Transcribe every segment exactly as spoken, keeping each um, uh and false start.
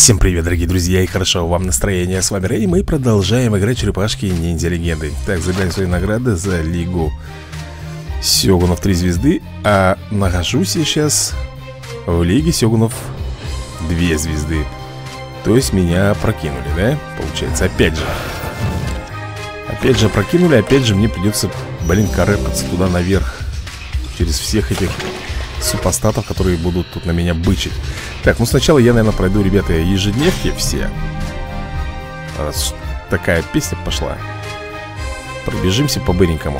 Всем привет, дорогие друзья, и хорошо вам настроение. С вами Рэй, и мы продолжаем играть черепашки ниндзя легенды. Так, забираем свои награды за Лигу Сёгунов три звезды. А нахожусь я сейчас в Лиге Сёгунов две звезды. То есть меня прокинули, да? Получается, опять же Опять же прокинули, опять же мне придется, блин, карабкаться туда наверх через всех этих супостатов, которые будут тут на меня бычить. Так, ну сначала я, наверное, пройду, ребята, ежедневки все. Раз такая песня пошла, пробежимся по-быренькому.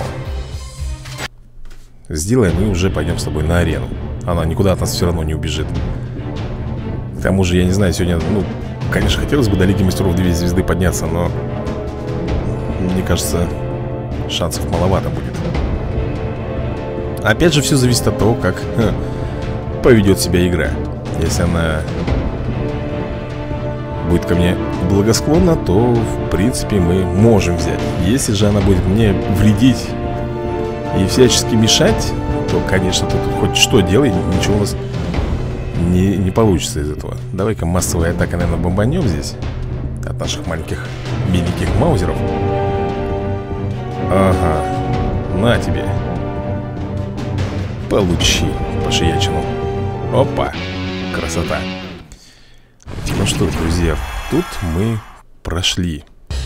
Сделаем и уже пойдем с тобой на арену. Она никуда от нас все равно не убежит. К тому же, я не знаю, сегодня, ну, конечно, хотелось бы до Лиги Мастеров две звезды подняться, но мне кажется, шансов маловато будет. Опять же, все зависит от того, как ха, поведет себя игра. Если она будет ко мне благосклонна, то, в принципе, мы можем взять. Если же она будет мне вредить и всячески мешать, то, конечно, ты тут хоть что делай, ничего у нас не, не получится из этого. Давай-ка массовая атака, наверное, бомбанем здесь от наших маленьких миленьких маузеров. Ага, на тебе. Получи по шиячину. Опа, красота. Ну что, друзья, тут мы прошли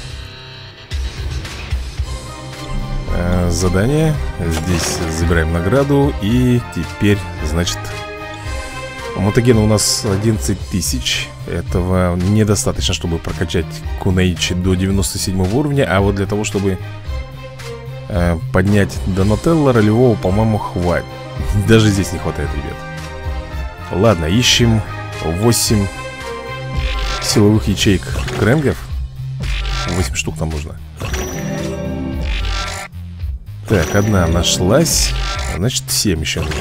э, задание. Здесь забираем награду. И теперь, значит, мутагена у нас одиннадцать тысяч. Этого недостаточно, чтобы прокачать Кунэйчи до девяносто седьмого уровня. А вот для того, чтобы э, поднять Донателло ролевого, по-моему, хватит. Даже здесь не хватает, ребят. Ладно, ищем восемь силовых ячеек крэнгов. восемь штук нам нужно. Так, одна нашлась. Значит, семь еще нужно.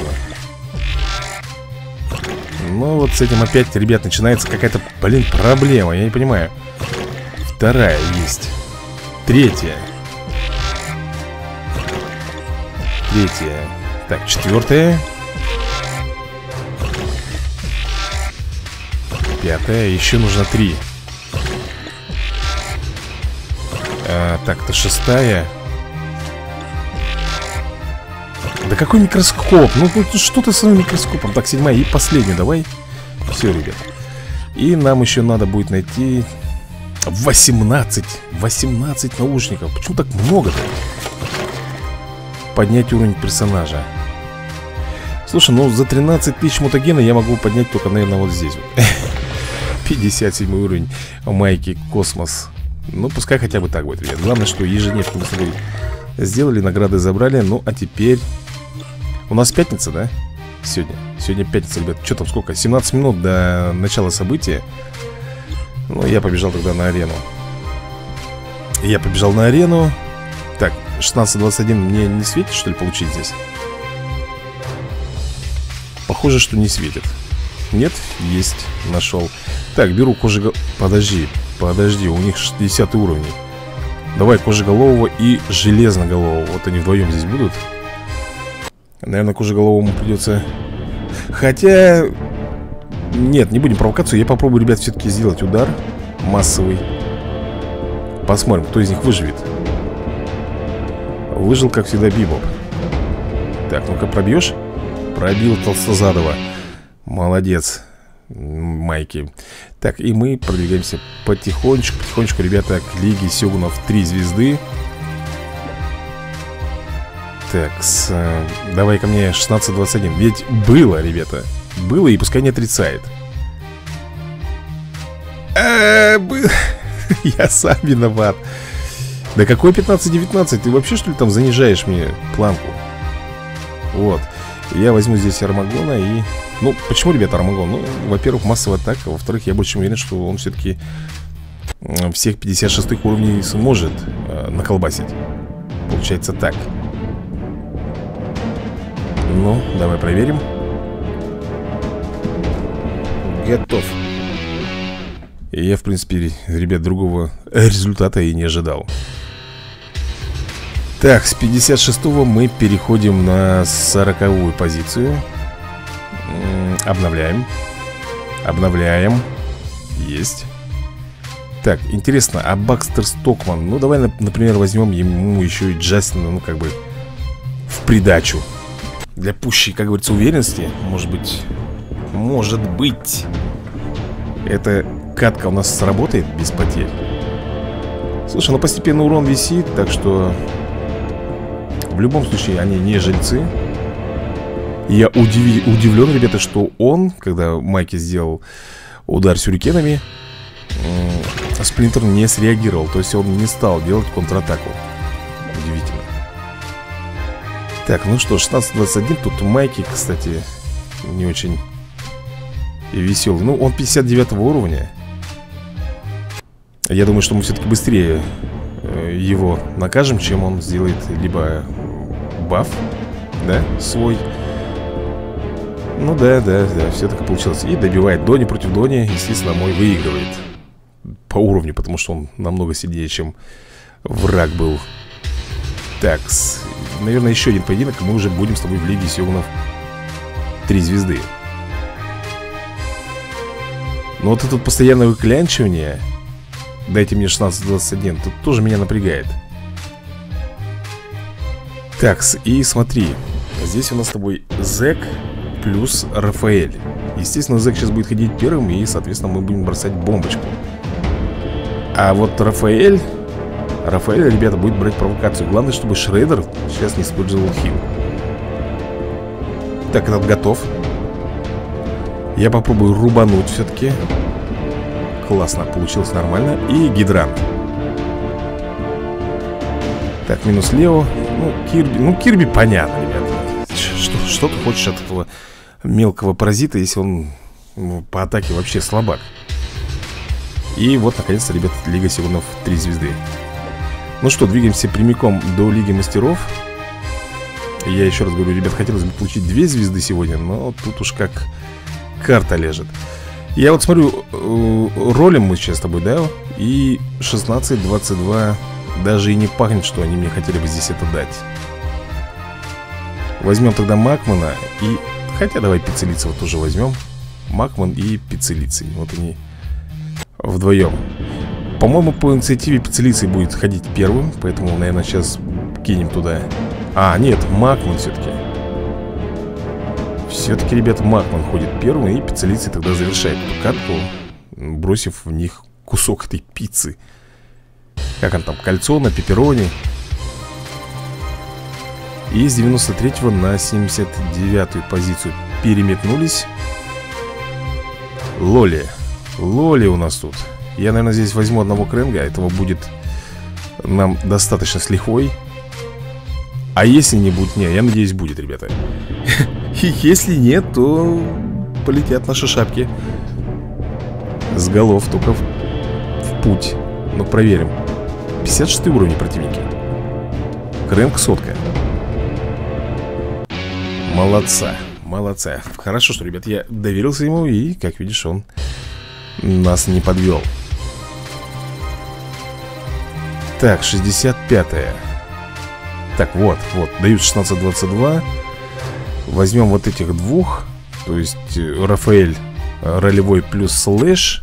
Ну вот с этим опять, ребят, начинается какая-то, блин, проблема. Я не понимаю. Вторая есть. Третья. Третья. Так, четвертая. Пятая. Еще нужно три. а, Так, это шестая. Да какой микроскоп? Ну, ну что ты с своим микроскопом? Так, седьмая и последняя, давай. Все, ребят. И нам еще надо будет найти восемнадцать восемнадцать наушников. Почему так много-то? Поднять уровень персонажа. Слушай, ну за тринадцать тысяч мутагена я могу поднять только, наверное, вот здесь вот. пятьдесят седьмой уровень майки Космос. Ну, пускай хотя бы так будет, ребят. Главное, что ежедневку мы с тобой сделали, награды забрали. Ну, а теперь у нас пятница, да? Сегодня, сегодня пятница, ребят. Что там, сколько? семнадцать минут до начала события. Ну, я побежал тогда на арену. Я побежал на арену. Так, шестнадцать двадцать один мне не светит, что ли, получить здесь? Похоже, что не светит. Нет? Есть. Нашел. Так, беру кожеголового. Подожди, подожди, у них шестидесятый уровень. Давай кожеголового и железноголового. Вот они вдвоем здесь будут. Наверное, кожеголовому придется. Хотя... Нет, не будем провокацию. Я попробую, ребят, все-таки сделать удар массовый. Посмотрим, кто из них выживет. Выжил, как всегда, Бибоп. Так, ну-ка, пробьешь? Пробил Толстозадова. Молодец, Майки. Так, и мы продвигаемся потихонечку, потихонечку, ребята, к Лиге Сёгунов три звезды. Так, с, давай ко мне шестнадцать двадцать один. Ведь было, ребята, было, и пускай не отрицает. А, было. Я сам виноват. Да какой пятнадцать девятнадцать? Ты вообще, что ли, там занижаешь мне планку? Вот. Я возьму здесь Армагона и... Ну, почему, ребята, Армагон? Ну, во-первых, массовая атака. Во-вторых, я больше уверен, что он все-таки всех пятьдесят шестых уровней сможет э, наколбасить. Получается так. Ну, давай проверим. Готов. И я, в принципе, ребят, другого результата и не ожидал. Так, с пятьдесят шестого мы переходим на сороковую позицию. Обновляем. Обновляем. Есть. Так, интересно, а Бакстер Стокман? Ну, давай, например, возьмем ему еще и Джастина, ну, как бы в придачу. Для пущей, как говорится, уверенности. Может быть, может быть эта катка у нас сработает без потерь. Слушай, ну постепенно урон висит, так что в любом случае они не жильцы. Я удив... удивлен, ребята, что он, когда Майки сделал удар сюрикенами, Сплинтер не среагировал. То есть он не стал делать контратаку. Удивительно. Так, ну что, шестнадцать двадцать один. Тут у Майки, кстати, не очень веселый. Ну, он пятьдесят девятого уровня. Я думаю, что мы все-таки быстрее его накажем, чем он сделает либо баф, да, свой. Ну да, да, да, все так и получилось. И добивает Дони против Дони. Естественно, мой выигрывает по уровню, потому что он намного сильнее, чем враг был. Так, наверное, еще один поединок, и мы уже будем с тобой в Лиге Сёгунов три звезды. Но вот это постоянное выклянчивание, дайте мне шестнадцать двадцать один, тут тоже меня напрягает. Так, и смотри, здесь у нас с тобой Зек плюс Рафаэль. Естественно, Зек сейчас будет ходить первым, и, соответственно, мы будем бросать бомбочку. А вот Рафаэль Рафаэль, ребята, будет брать провокацию. Главное, чтобы Шредер сейчас не использовал хил. Так, этот готов. Я попробую рубануть все-таки. Классно, получилось нормально. И гидрант. Так, минус Лео. Ну, Кирби, ну, Кирби понятно, ребята. Что, что ты хочешь от этого мелкого паразита, если он, ну, по атаке вообще слабак. И вот, наконец-то, ребята, Лига Сёгунов три звезды. Ну что, двигаемся прямиком до Лиги Мастеров. Я еще раз говорю, ребят, хотелось бы получить две звезды сегодня, но тут уж как карта лежит. Я вот смотрю, ролим мы сейчас с тобой, да? И шестнадцать двадцать два даже и не пахнет, что они мне хотели бы здесь это дать. Возьмем тогда Макмана и... Хотя давай Пиццелицева тоже возьмем. Макман и Пиццелицей. Вот они вдвоем. По-моему, по инициативе Пиццелицей будет ходить первым, поэтому, наверное, сейчас кинем туда. А, нет, Макман все-таки. Все-таки, ребята, Макман ходит первым, и Пиццелицей тогда завершает эту катку, бросив в них кусок этой пиццы. Как он там, кольцо на пепперони. И с девяносто третьего на семьдесят девятую позицию переметнулись. Лоли. Лоли у нас тут. Я, наверное, здесь возьму одного Крэнга. Этого будет нам достаточно с лихвой. А если не будет? Не, я надеюсь, будет, ребята. И если нет, то полетят наши шапки с голов только в, в путь. Ну, проверим. пятьдесят шестой уровень противники. Крэнг сотка. Молодца, молодца. Хорошо, что, ребят, я доверился ему. И, как видишь, он нас не подвел. Так, шестьдесят пятая. Так, вот, вот, дают шестнадцать двадцать два. Возьмем вот этих двух. То есть Рафаэль ролевой плюс слэш.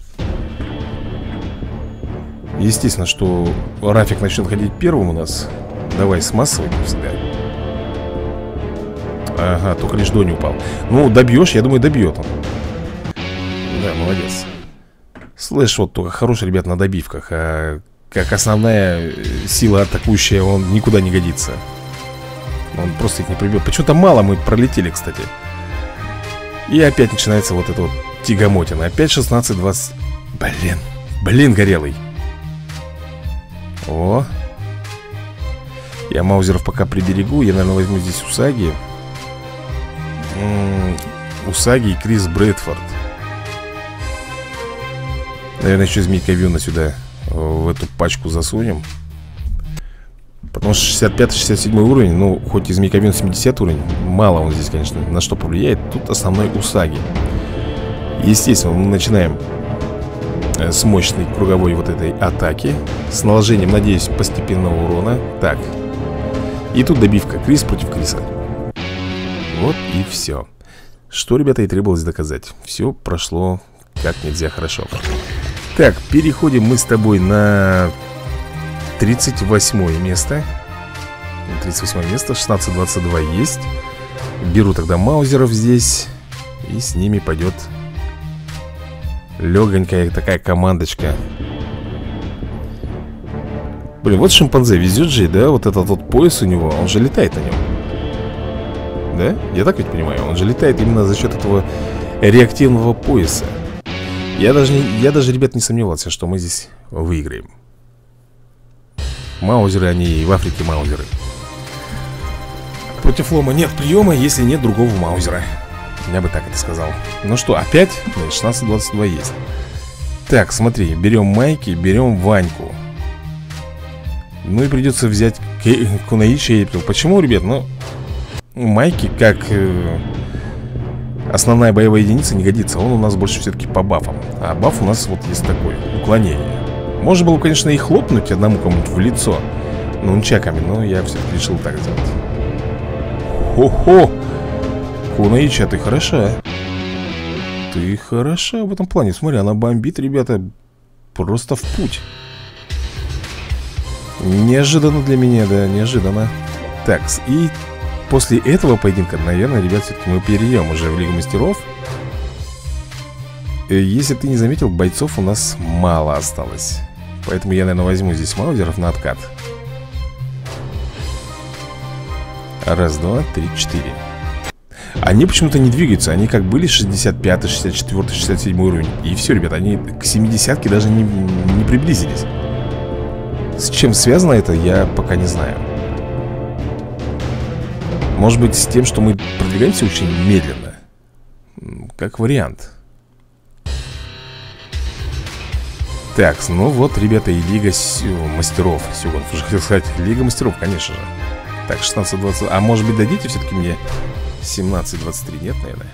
Естественно, что Рафик начнет ходить первым у нас. Давай с массовой, как всегда. Ага, только лишь Дони упал. Ну, добьешь, я думаю, добьет он. Да, молодец. Слэш вот только хороший, ребят, на добивках. А как основная сила атакующая, он никуда не годится. Он просто их не прибьет. Почему-то мало мы пролетели, кстати. И опять начинается вот это вот тягомотина. Опять шестнадцать двадцать. Блин, блин, горелый. О. Я маузеров пока приберегу. Я, наверное, возьму здесь Усаги. М-м, Усаги и Крис Брэдфорд. Наверное, еще Змейка Вьюна сюда в эту пачку засунем. Потому что шестьдесят пятый шестьдесят седьмой уровень. Ну, хоть и Змейка Вьюн семидесятый уровень, мало он здесь, конечно, на что повлияет. Тут основной Усаги. Естественно, мы начинаем с мощной круговой вот этой атаки. С наложением, надеюсь, постепенного урона. Так. И тут добивка. Крис против Криса. Вот и все. Что, ребята, и требовалось доказать. Все прошло как нельзя хорошо. Так, переходим мы с тобой на тридцать восьмое место. тридцать восьмое место, шестнадцать двадцать два есть. Беру тогда маузеров здесь. И с ними пойдет легонькая такая командочка. Блин, вот шимпанзе везет же, да? Вот этот вот пояс у него, он же летает на нем. Да? Я так ведь понимаю, он же летает именно за счет этого реактивного пояса. Я даже, не, я даже, ребят, не сомневался, что мы здесь выиграем. Маузеры, они и в Африке маузеры. Против лома нет приема, если нет другого маузера. Я бы так это сказал. Ну что, опять? Нет, шестнадцать двадцать два есть. Так, смотри, берем Майки, берем Ваньку. Ну и придется взять Кунаичи. Почему, ребят? Ну, Майки как э, основная боевая единица не годится. Он у нас больше все-таки по бафам. А баф у нас вот есть такой, уклонение. Можно было, конечно, и хлопнуть одному кому-нибудь в лицо нунчаками, но я все-таки решил так сделать. Хо-хо! Кунаичи, ты хороша. Ты хороша в этом плане. Смотри, она бомбит, ребята, просто в путь. Неожиданно для меня, да, неожиданно. Так, и после этого поединка, наверное, ребят, все-таки мы перейдем уже в Лигу Мастеров. Если ты не заметил, бойцов у нас мало осталось. Поэтому я, наверное, возьму здесь маузеров на откат. Раз, два, три, четыре. Они почему-то не двигаются. Они как были шестьдесят пятый, шестьдесят четвёртый, шестьдесят седьмой уровень. И все, ребят, они к семидесятке даже не, не приблизились. С чем связано это, я пока не знаю. Может быть, с тем, что мы продвигаемся очень медленно. Как вариант. Так, ну вот, ребята, и Лига Мастеров. Сёгун, уже хотел сказать, Лига Мастеров, конечно же. Так, шестнадцать двадцать. А может быть, дадите все-таки мне семнадцать двадцать три? Нет, наверное.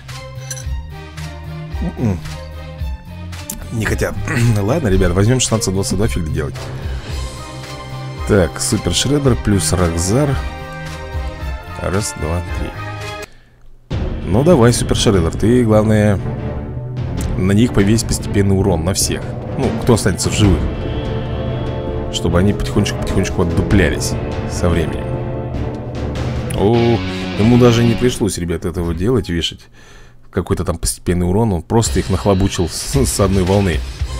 М-м. Не хотят. Ладно, ребят, возьмем шестнадцать двадцать два, фиг делать. Так, Супер Шреддер плюс Рокзар. Раз, два, три. Ну давай, Супер Шреддер, ты, главное, на них повесь постепенный урон, на всех. Ну, кто останется в живых, чтобы они потихонечку-потихонечку отдуплялись со временем. О, ему даже не пришлось, ребят, этого делать, вешать какой-то там постепенный урон. Он просто их нахлобучил с, с одной волны.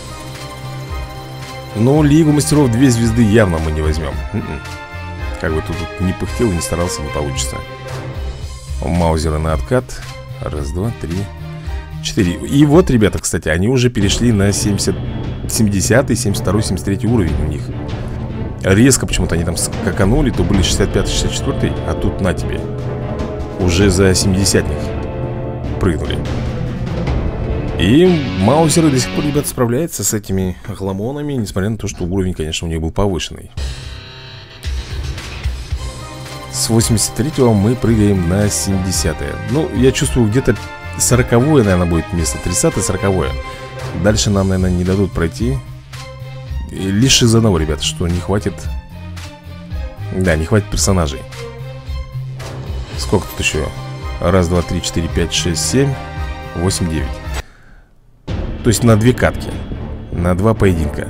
Но Лигу Мастеров две звезды явно мы не возьмем. Н-н. Как бы тут не пыхтел и не старался, не получится. Маузеры на откат. Раз, два, три, четыре. И вот, ребята, кстати, они уже перешли на семьдесят, семидесятый, семьдесят второй, семьдесят третий уровень у них. Резко почему-то они там скаканули. То были шестьдесят пятый, шестьдесят четвёртый, а тут на тебе уже за семидесятник прыгнули. И маузеры до сих пор, ребята, справляются с этими гламонами, несмотря на то, что уровень, конечно, у них был повышенный. С восемьдесят третьего мы прыгаем на семидесятое. Ну, я чувствую, где-то сороковое, наверное, будет место. тридцатое, сороковое. Дальше нам, наверное, не дадут пройти. И лишь из одного, ребята, что не хватит. Да, не хватит персонажей. Сколько тут еще? Раз, два, три, четыре, пять, шесть, семь, восемь, девять. То есть на две катки. На два поединка.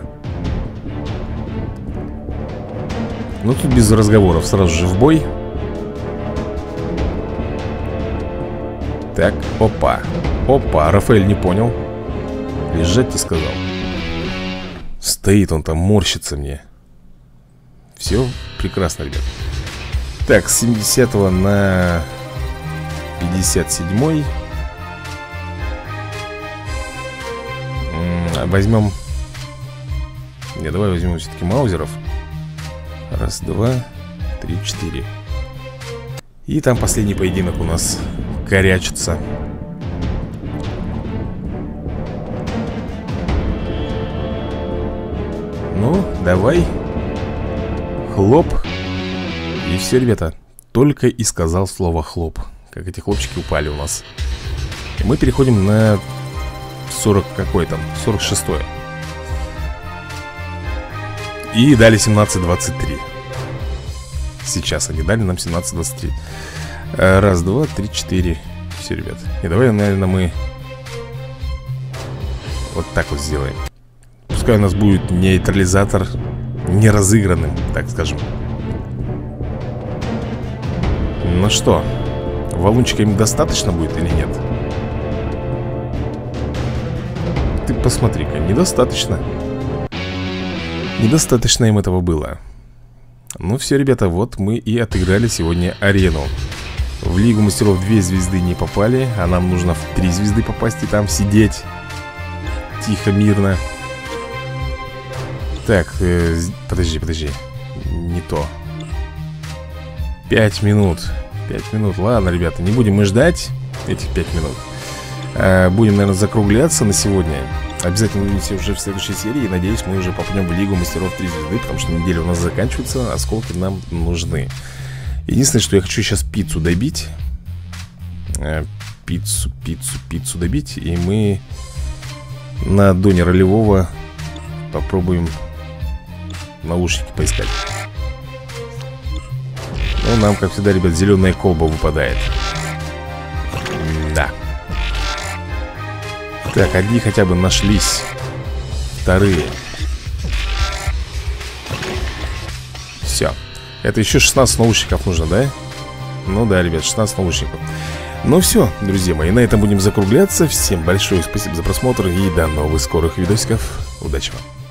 Ну тут без разговоров, сразу же в бой. Так, опа. Опа, Рафаэль не понял. Лежать ты сказал. Стоит он там, морщится мне. Все прекрасно, ребят. Так, с семидесятого на пятьдесят седьмой. Возьмем... Не, давай возьмем все-таки маузеров. Раз, два, три, четыре. И там последний поединок у нас корячится. Ну, давай. Хлоп. И все, ребята. Только и сказал слово хлоп, как эти хлопчики упали у нас. И мы переходим на сорок какой там, сорок шестое. И дали семнадцать двадцать три. Сейчас они дали нам семнадцать двадцать три. Раз, два, три, четыре. Все, ребят. И давай, наверное, мы вот так вот сделаем. Пускай у нас будет нейтрализатор неразыгранным, так скажем. Ну что, валунчика им достаточно будет или нет? Ты посмотри-ка, недостаточно. Недостаточно им этого было. Ну все, ребята, вот мы и отыграли сегодня арену. В Лигу Мастеров две звезды не попали, а нам нужно в три звезды попасть и там сидеть тихо, мирно. Так, э, подожди, подожди. Не то. Пять минут. Пять минут. Ладно, ребята, не будем мы ждать этих пять минут. а, Будем, наверное, закругляться на сегодня. Обязательно увидимся уже в следующей серии. И надеюсь, мы уже попадем в Лигу Мастеров три звезды, потому что неделя у нас заканчивается. Осколки нам нужны. Единственное, что я хочу сейчас пиццу добить. а, Пиццу, пиццу, пиццу добить. И мы на доне ролевого попробуем наушники поискать. Ну, нам, как всегда, ребят, зеленая колба выпадает. Да. Так, одни хотя бы нашлись. Вторые. Все. Это еще шестнадцать наушников нужно, да? Ну да, ребят, шестнадцать наушников. Ну все, друзья мои, на этом будем закругляться. Всем большое спасибо за просмотр и до новых скорых видосиков. Удачи вам.